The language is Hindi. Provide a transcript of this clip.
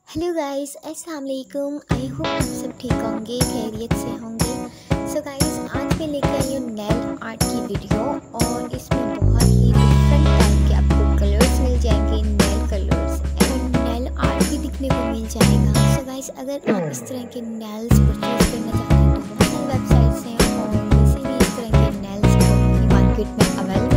हेलो गाइस, अस्सलाम वालेकुम। आई होप आप सब ठीक होंगे, खैरियत से होंगे। सो गाइस, आज मैं लेके आई हूँ नेल आर्ट की वीडियो और इसमें बहुत ही डिफरेंट टाइप के आपको कलर्स मिल जाएंगे, nail colours and nail art भी दिखने को मिल जाएगा। सो गाइस, अगर आप इस तरह के नेल्स परचेज करना चाहते हैं तो बहुत सारी वेबसाइट्स हैं और वैसे भी इस तरह के नेल्स मार्केट में अवेलेबल